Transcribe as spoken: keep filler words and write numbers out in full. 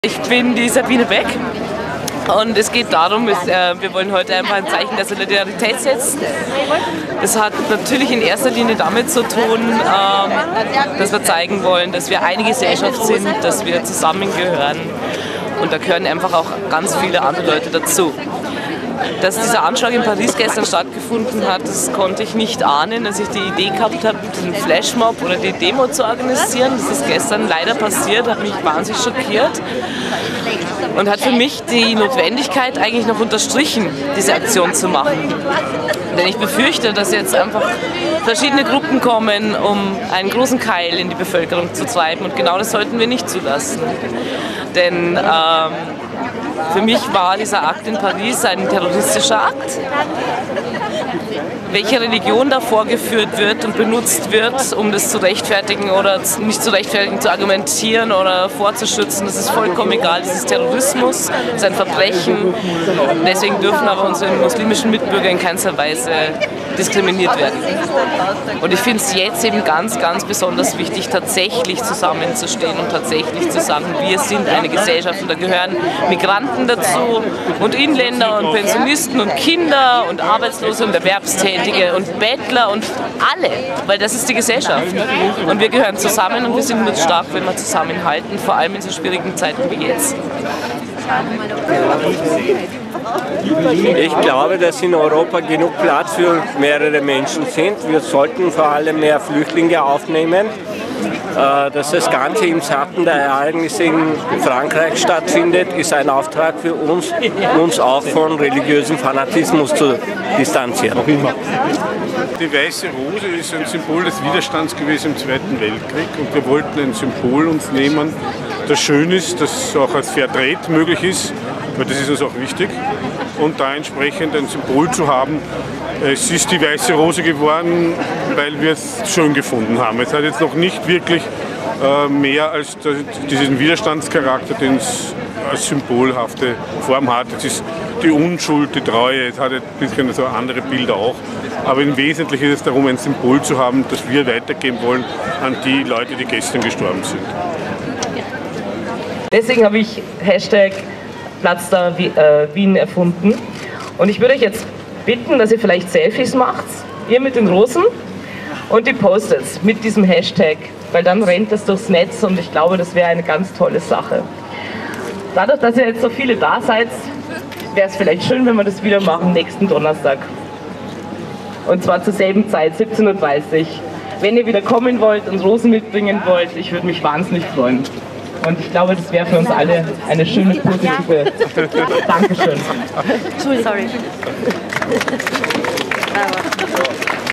Ich bin die Sabine Beck und es geht darum, dass, äh, wir wollen heute einfach ein Zeichen der Solidarität setzen. Das hat natürlich in erster Linie damit zu tun, ähm, dass wir zeigen wollen, dass wir eine Gesellschaft sind, dass wir zusammengehören und da gehören einfach auch ganz viele andere Leute dazu. Dass dieser Anschlag in Paris gestern stattgefunden hat, das konnte ich nicht ahnen, als ich die Idee gehabt habe, den Flashmob oder die Demo zu organisieren. Das ist gestern leider passiert, hat mich wahnsinnig schockiert und hat für mich die Notwendigkeit eigentlich noch unterstrichen, diese Aktion zu machen. Denn ich befürchte, dass jetzt einfach verschiedene Gruppen kommen, um einen großen Keil in die Bevölkerung zu treiben und genau das sollten wir nicht zulassen. Denn ähm, für mich war dieser Akt in Paris ein terroristischer Akt. Welche Religion da vorgeführt wird und benutzt wird, um das zu rechtfertigen oder nicht zu rechtfertigen, zu argumentieren oder vorzuschützen, das ist vollkommen egal. Das ist Terrorismus, das ist ein Verbrechen. Deswegen dürfen aber unsere muslimischen Mitbürger in keinster Weise diskriminiert werden. Und ich finde es jetzt eben ganz, ganz besonders wichtig, tatsächlich zusammenzustehen und tatsächlich zu sagen, wir sind eine Gesellschaft und da gehören Migranten dazu und Inländer und Pensionisten und Kinder und Arbeitslose und Erwerbstätige und Bettler und alle, weil das ist die Gesellschaft. Und wir gehören zusammen und wir sind nur stark, wenn wir zusammenhalten, vor allem in so schwierigen Zeiten wie jetzt. Ich glaube, dass in Europa genug Platz für mehrere Menschen sind. Wir sollten vor allem mehr Flüchtlinge aufnehmen. Dass das Ganze im Schatten der Ereignisse in Frankreich stattfindet, ist ein Auftrag für uns, uns auch von religiösem Fanatismus zu distanzieren. Die Weiße Rose ist ein Symbol des Widerstands gewesen im Zweiten Weltkrieg und wir wollten ein Symbol uns nehmen, das schön ist, das auch als Fairtrade möglich ist, weil das ist uns auch wichtig. Und da entsprechend ein Symbol zu haben. Es ist die Weiße Rose geworden, weil wir es schön gefunden haben. Es hat jetzt noch nicht wirklich äh, mehr als diesen Widerstandscharakter, den es als symbolhafte Form hat. Es ist die Unschuld, die Treue, es hat ein bisschen so andere Bilder auch. Aber im Wesentlichen ist es darum, ein Symbol zu haben, das wir weitergeben wollen an die Leute, die gestern gestorben sind. Deswegen habe ich Hashtag Platz da Wien erfunden. Und ich würde euch jetzt bitten, dass ihr vielleicht Selfies macht, ihr mit den Rosen und die postet mit diesem Hashtag, weil dann rennt das durchs Netz und ich glaube, das wäre eine ganz tolle Sache. Dadurch, dass ihr jetzt so viele da seid, wäre es vielleicht schön, wenn wir das wieder machen nächsten Donnerstag. Und zwar zur selben Zeit, siebzehn Uhr dreißig. Wenn ihr wieder kommen wollt und Rosen mitbringen wollt, ich würde mich wahnsinnig freuen. Und ich glaube, das wäre für uns alle eine schöne, positive Dankeschön. Sorry.